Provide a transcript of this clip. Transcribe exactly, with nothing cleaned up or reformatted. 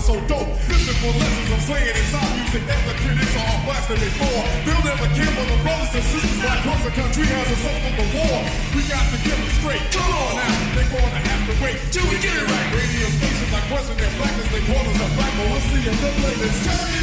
so dope. Listen for lessons I'm slaying inside music that the critics are all blasting before. They'll never care for the brothers and sisters right across the country has a soul for the war. We got to get them straight. Come on now, they're gonna have to wait till we get it right. Radio stations are questioning their blackness, they call us a black, but we'll see in the latest.